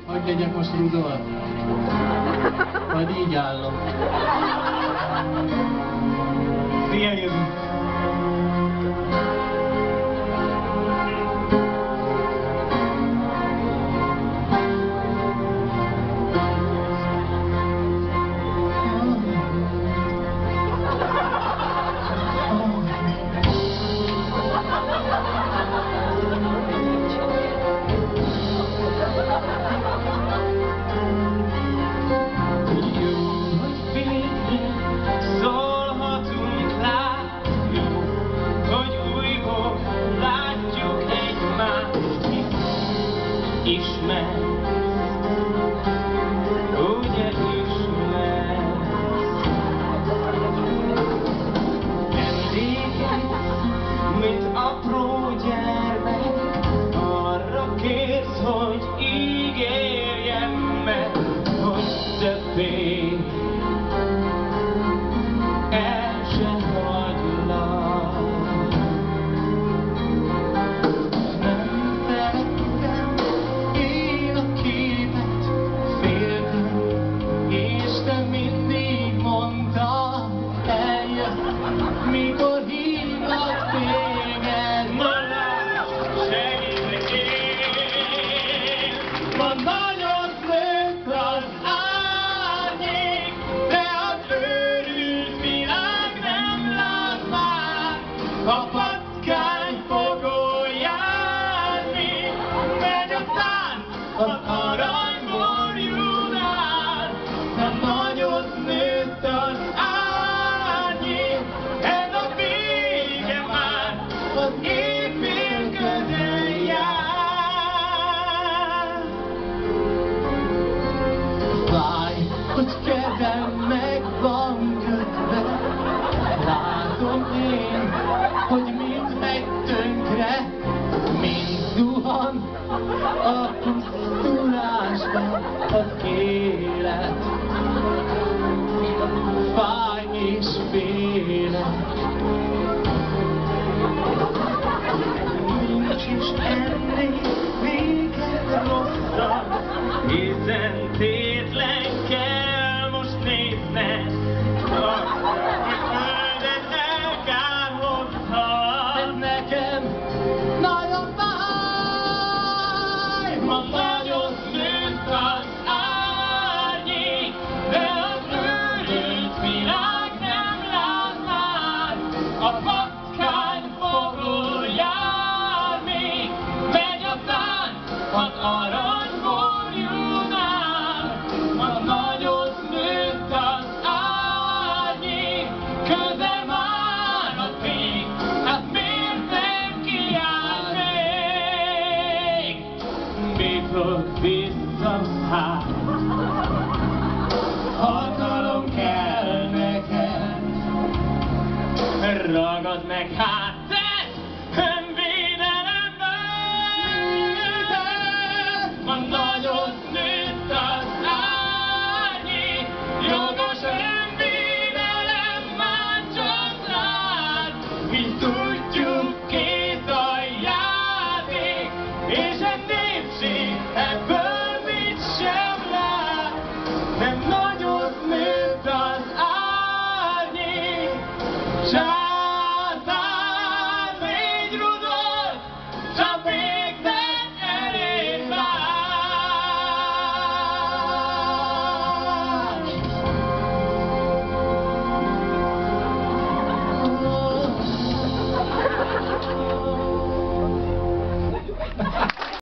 Hogy legyek most Rudolf? Majd így állom. Szia, jövünk! Ugye ismersz, emlékezz, mint apró gyermek, arra kérsz, hogy ígérjem meg, hogy többé el sem hagylak. Nem szerettem én a képet, féltem, és te mindig mondtad, eljött, mikor hívlak téged. Maradj, segítek én, ma nagyot nőtt az árnyék, de az őrült világ nem lát már, a patkány fogol járni, megy a tánc az aranyborjúnál, de nagyot nőtt az árnyék, ez a vége már, az éjfél közel jár. Fáj, hogy kezem meg van kötve, látom én, hogy mind megy tönkre, mind zuhan a pusztulásba az élet. Fáj és félek, nincs is ennél véged rosszabb, hiszen tétlen kell most nézned, hogy földet elkárhozhat. Ez nekem nagyon fáj, ma nagyot nőtt az árnyék, de az őrült világ nem lát már, a patkány fogol jár még, megy a tánc az aranyborjúnál, ma nagyot nőtt az árnyék, közel már a fény, hát miért nem kiáll még? Mikor vissza hát, hatalom kell neked, ragad meg hát.